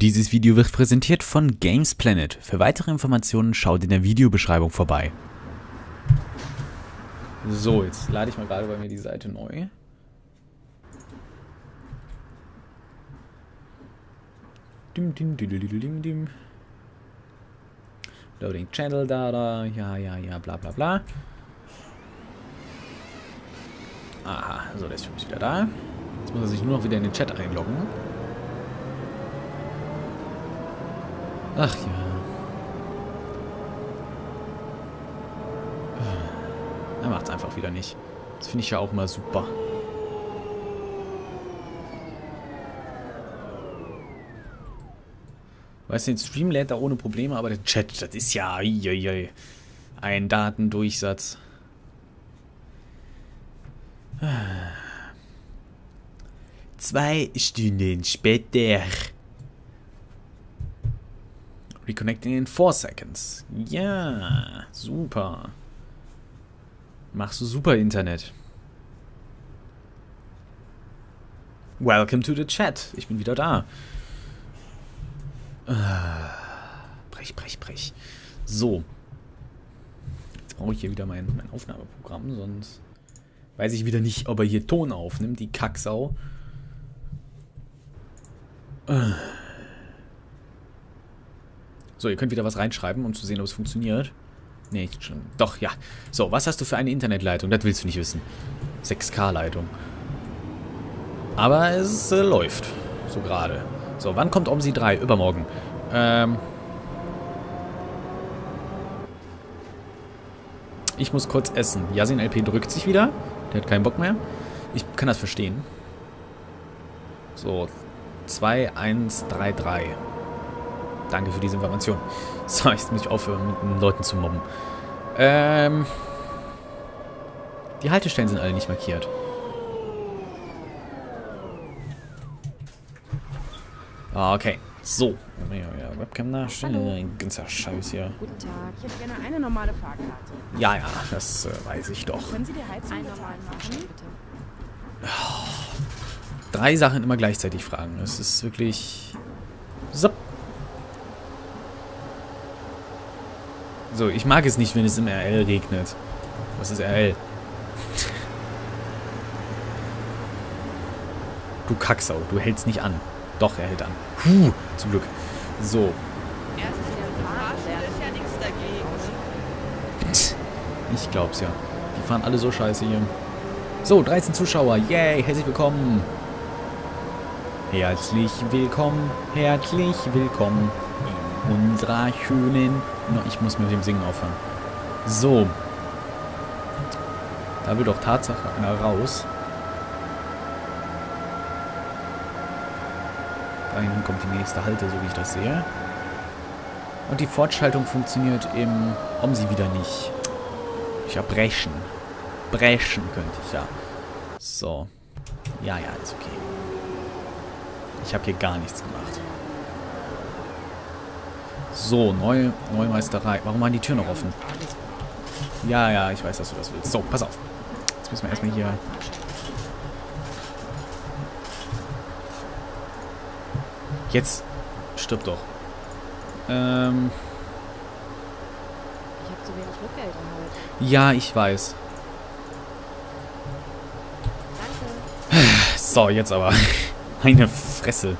Dieses Video wird präsentiert von Gamesplanet. Für weitere Informationen schaut in der Videobeschreibung vorbei. So, jetzt lade ich mal gerade bei mir die Seite neu. Loading Channel Data, ja, bla bla bla. Aha, so, der ist für mich wieder da. Jetzt muss er sich nur noch wieder in den Chat einloggen. Ach ja. Er macht's einfach wieder nicht. Das finde ich ja auch mal super. Weißt du, den Stream lädt da ohne Probleme, aber der Chat, das ist ja ein Datendurchsatz. 2 Stunden später. Reconnecting in 4 seconds. Ja, super. Machst du super Internet. Welcome to the chat. Ich bin wieder da. Brech. So. Jetzt brauche ich hier wieder mein Aufnahmeprogramm, sonst weiß ich wieder nicht, ob er hier Ton aufnimmt, die Kacksau. So, ihr könnt wieder was reinschreiben, um zu sehen, ob es funktioniert. Nee, schon. Doch, ja. So, was hast du für eine Internetleitung? Das willst du nicht wissen. 6K-Leitung. Aber es läuft. So gerade. So, wann kommt OMSI 3? Übermorgen. Ich muss kurz essen. Yasin LP drückt sich wieder. Der hat keinen Bock mehr. Ich kann das verstehen. So, 2133. Danke für diese Information. So, jetzt muss ich aufhören, mit den Leuten zu mobben. Die Haltestellen sind alle nicht markiert. Okay, so. Ja, Webcam nachstellen. Ganzer Scheiß hier. Guten Tag, ich hätte gerne eine normale Fahrkarte. Ja, das weiß ich doch. Können Sie die Heizung normal machen, bitte? 3 Sachen immer gleichzeitig fragen. Das ist wirklich... So, ich mag es nicht, wenn es im RL regnet. Was ist RL? Du Kacksau, du hältst nicht an. Doch, er hält an. Zum Glück. So. Ich glaub's ja. Die fahren alle so scheiße hier. So, 13 Zuschauer. Yay, herzlich willkommen. Herzlich willkommen in unserer schönen... Ich muss mit dem Singen aufhören. So. Da will doch Tatsache einer raus. Da hinten kommt die nächste Halte, so wie ich das sehe. Und die Fortschaltung funktioniert im OMSI wieder nicht. Ich ja brechen. Brechen könnte ich ja. So. Ja, ist okay. Ich habe hier gar nichts gemacht. So, Neumeisterei. Warum waren die Türen noch offen? Ja, ich weiß, dass du das willst. So, pass auf. Jetzt müssen wir erstmal hier... Jetzt stirb doch. Ich habe zu wenig Rückgeld erhalten. Ja, ich weiß. Danke. So, jetzt aber. Meine Fresse.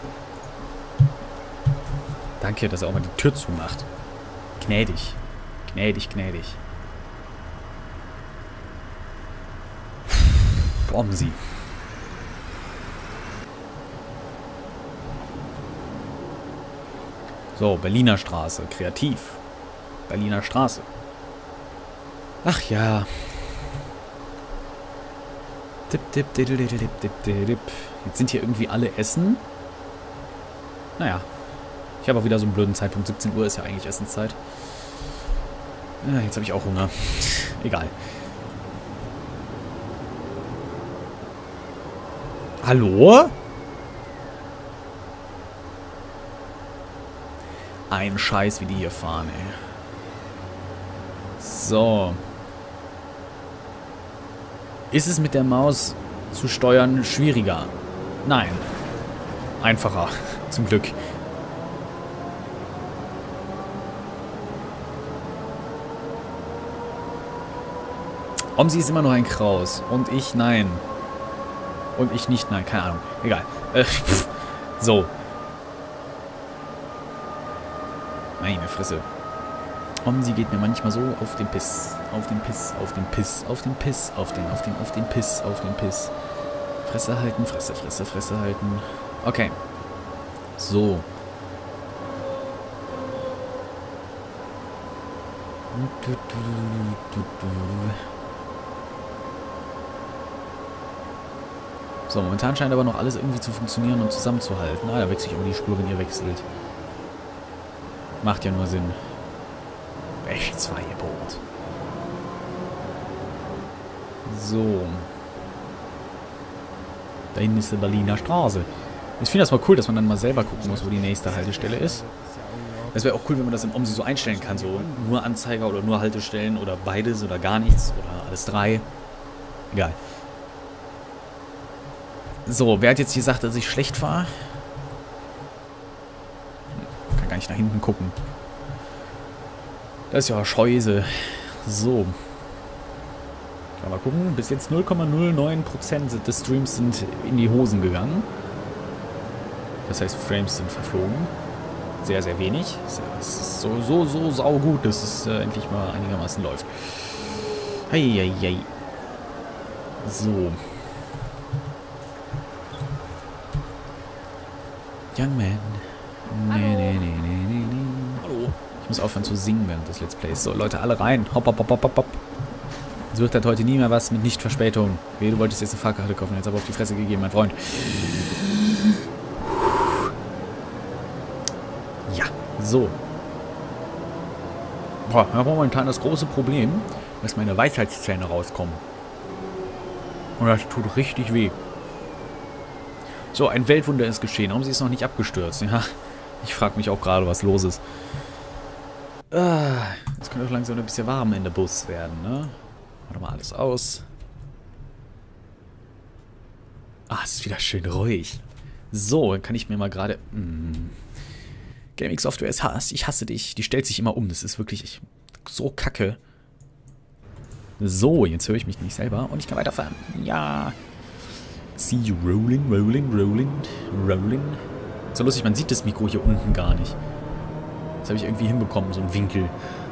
Danke, dass er auch mal die Tür zumacht. Gnädig. Gnädig. OMSI. So, Berliner Straße. Kreativ. Berliner Straße. Ach ja. Jetzt sind hier irgendwie alle essen. Naja. Ich habe auch wieder so einen blöden Zeitpunkt. 17 Uhr ist ja eigentlich Essenszeit. Ja, jetzt habe ich auch Hunger. Egal. Hallo? Ein Scheiß, wie die hier fahren, ey. So. Ist es mit der Maus zu steuern schwieriger? Nein. Einfacher. Zum Glück. Omsi ist immer noch ein Kraus. Und ich nein. Und ich nicht nein. Keine Ahnung. Egal. So. Meine Fresse. Omsi geht mir manchmal so auf den Piss. Auf den Piss. Auf den Piss. Auf den Piss. Auf den Piss. Auf den Piss. Fresse halten. Fresse, Fresse, Fresse halten. Okay. So. So, momentan scheint aber noch alles irgendwie zu funktionieren und zusammenzuhalten. Ah, da wechsle ich aber die Spur, wenn ihr wechselt. Macht ja nur Sinn. Rechtsfreigebot. So. Da hinten ist die Berliner Straße. Ich finde das mal cool, dass man dann mal selber gucken muss, wo die nächste Haltestelle ist. Es wäre auch cool, wenn man das in OMSI so einstellen kann. So nur Anzeiger oder nur Haltestellen oder beides oder gar nichts oder alles drei. Egal. So, wer hat jetzt gesagt, dass ich schlecht war? Kann gar nicht nach hinten gucken. Das ist ja Scheiße. So. Mal gucken. Bis jetzt 0,09% des Streams sind in die Hosen gegangen. Das heißt, Frames sind verflogen. Sehr, sehr wenig. Es ist so saugut, dass es endlich mal einigermaßen läuft. Heieiei. So. Young Man. Nee. Hallo. Ich muss aufhören zu singen während des Let's Plays. So, Leute, alle rein. Hopp, hopp, hopp, hopp, hopp, hopp. Es wird halt heute nie mehr was mit Nicht-Verspätung. Wehe, du wolltest jetzt eine Fahrkarte kaufen, jetzt aber auf die Fresse gegeben, mein Freund. Ja, so. Boah, wir haben momentan das große Problem, dass meine Weisheitszähne rauskommen. Und das tut richtig weh. So, ein Weltwunder ist geschehen. Warum sie ist noch nicht abgestürzt? Ja, ich frage mich auch gerade, was los ist. Es könnte auch langsam ein bisschen warm in der Bus werden, ne? Warte mal alles aus. Ah, es ist wieder schön ruhig. So, dann kann ich mir mal gerade... Gaming Software ist Hass. Ich hasse dich. Die stellt sich immer um. Das ist wirklich so kacke. So, jetzt höre ich mich nicht selber und ich kann weiterfahren. Ja. See you rolling, rolling, rolling, rolling. So lustig, man sieht das Mikro hier unten gar nicht. Das habe ich irgendwie hinbekommen, so ein Winkel.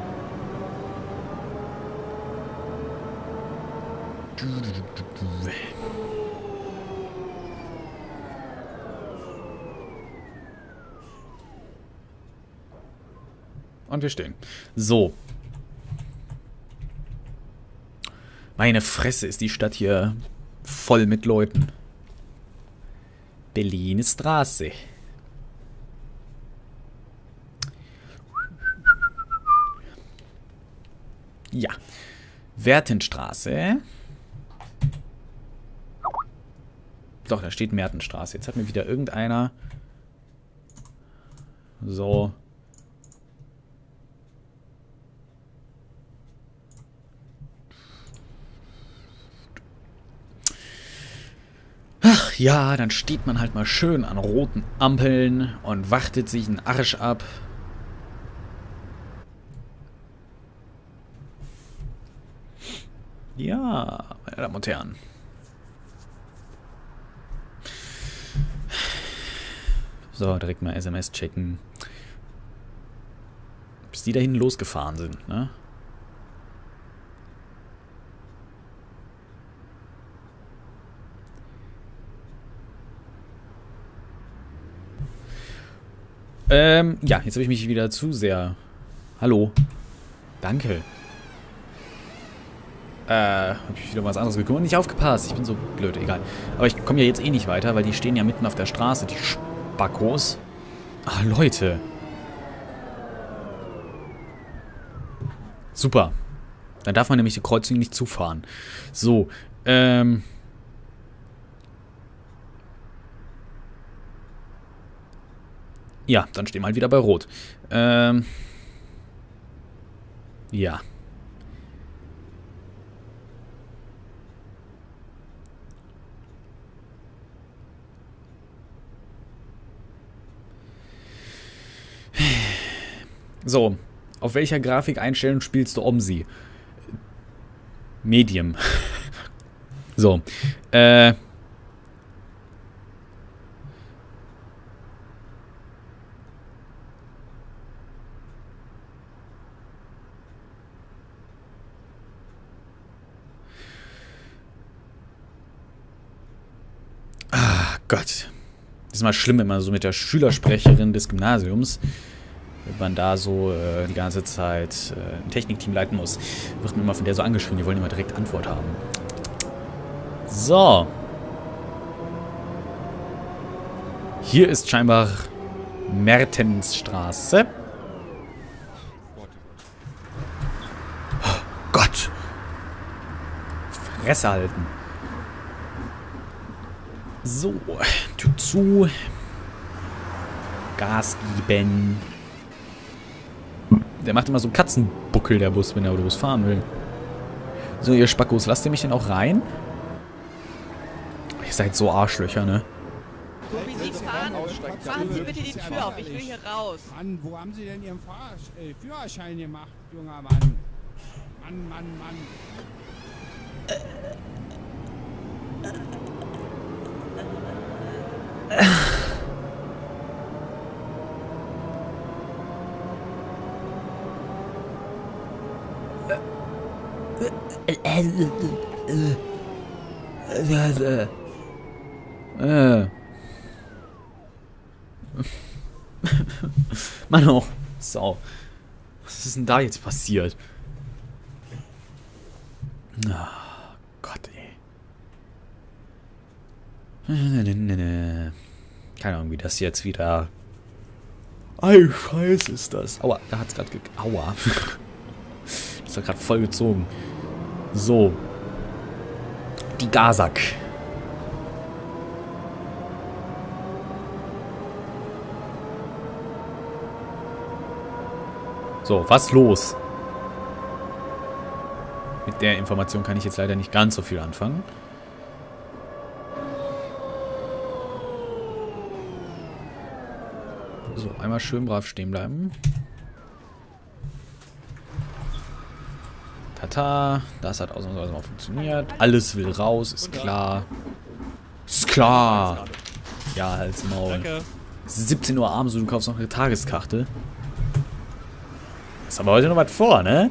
Und wir stehen. So. Meine Fresse, ist die Stadt hier voll mit Leuten. Berliner Straße. Ja. Wertenstraße. Doch, da steht Mertenstraße. Jetzt hat mir wieder irgendeiner... So... Ach ja, dann steht man halt mal schön an roten Ampeln und wartet sich einen Arsch ab. Ja, meine Damen und Herren. So, direkt mal SMS checken. Bis die da hinten losgefahren sind, ne? Ja, jetzt habe ich mich wieder zu sehr... Hallo. Danke. Habe ich wieder was anderes gekümmert. Nicht aufgepasst. Ich bin so blöd, egal. Aber ich komme ja jetzt eh nicht weiter, weil die stehen ja mitten auf der Straße, die Spackos. Ach, Leute. Super. Dann darf man nämlich die Kreuzung nicht zufahren. So, ja, dann stehen wir halt wieder bei Rot. Ja. So, auf welcher Grafikeinstellung spielst du OMSI? Medium. So. Gott. Das ist mal schlimm, immer so mit der Schülersprecherin des Gymnasiums, wenn man da so die ganze Zeit ein Technikteam leiten muss, wird man immer von der so angeschrien, die wollen immer direkt Antwort haben. So. Hier ist scheinbar Mertensstraße. Oh Gott. Fresse halten. So, Tür zu. Gas geben. Der macht immer so Katzenbuckel, der Bus, wenn er Bus fahren will. So, ihr Spackos, lasst ihr mich denn auch rein? Ihr seid so Arschlöcher, ne? So wie Sie fahren, machen Sie bitte die Tür auf, ich will hier raus. Mann, wo haben Sie denn Ihren Führerschein gemacht, junger Mann? Mann, Mann, Mann. Mann, oh. Sau. Was ist denn da jetzt passiert? Oh, Gott, ey. Keine Ahnung, wie das jetzt wieder... Ei, Scheiß ist das. Aua, da hat's gerade Aua. Das hat gerade voll gezogen. So. Die Gasak. So, was los? Mit der Information kann ich jetzt leider nicht ganz so viel anfangen. So, einmal schön brav stehen bleiben. Tata, das hat ausnahmsweise mal funktioniert. Alles will raus, ist klar. Ist klar. Ja, halt's Maul. Danke. Es ist 17 Uhr abends und du kaufst noch eine Tageskarte. Ist aber heute noch was vor, ne?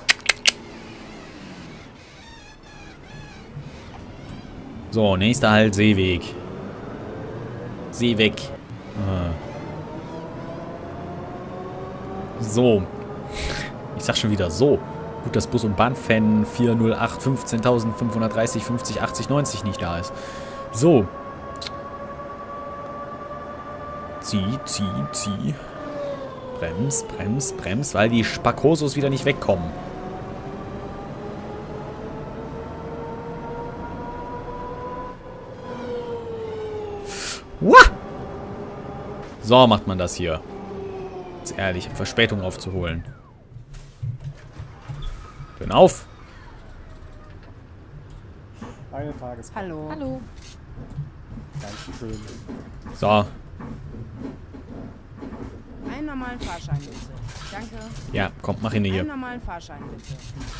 So, nächster Halt, Seeweg. Seeweg. So. Ich sag schon wieder so. Gut, dass Bus- und Bahn-Fan 408 15.530 50 80 90 nicht da ist. So. Zieh. Brems, weil die Spackosos wieder nicht wegkommen. Wah! So macht man das hier. Jetzt ehrlich, um Verspätung aufzuholen. Hören auf! Eine Tageskarte. Hallo. Hallo. Dankeschön. So. Einen normalen Fahrschein bitte. Danke. Ja, komm, mach ihn hier. Einen normalen Fahrschein bitte.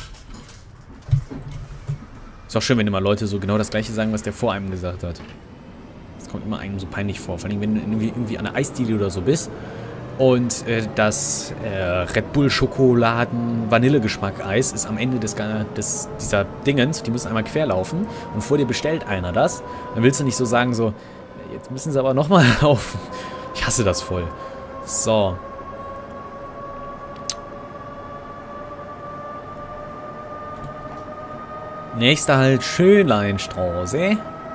Ist auch schön, wenn immer Leute so genau das gleiche sagen, was der vor einem gesagt hat. Das kommt immer einem so peinlich vor. Vor allem, wenn du irgendwie an einer Eisdiele oder so bist und das Red Bull Schokoladen Vanillegeschmack Eis ist am Ende dieser Dingens, die müssen einmal querlaufen und vor dir bestellt einer das. Dann willst du nicht so sagen, so, jetzt müssen sie aber nochmal laufen. Ich hasse das voll. So. Nächster Halt Schönleinstraße.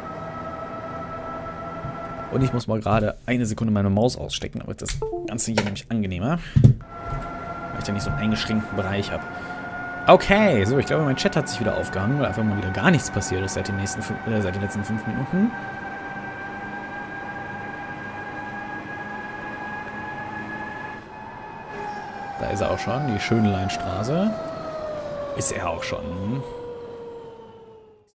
Und ich muss mal gerade eine Sekunde meine Maus ausstecken, damit das Ganze hier nämlich angenehmer. Weil ich da nicht so einen eingeschränkten Bereich habe. Okay, so, ich glaube, mein Chat hat sich wieder aufgehangen, weil einfach mal wieder gar nichts passiert ist seit den letzten 5 Minuten. Da ist er auch schon, die Schönleinstraße. Ist er auch schon.